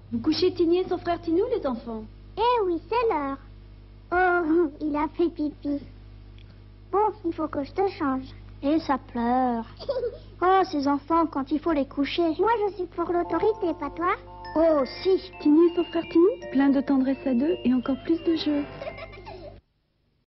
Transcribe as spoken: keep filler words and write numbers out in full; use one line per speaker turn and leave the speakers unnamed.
Vous couchez Tini et son frère Tinou, les enfants?
Eh oui, c'est l'heure. Oh, il a fait pipi. Bon, il faut que je te change.
Et ça pleure. Oh, ces enfants, quand il faut les coucher.
Moi, je suis pour l'autorité, pas toi?
Oh, si.
Tini et son frère Tinou, plein de tendresse à deux et encore plus de jeu.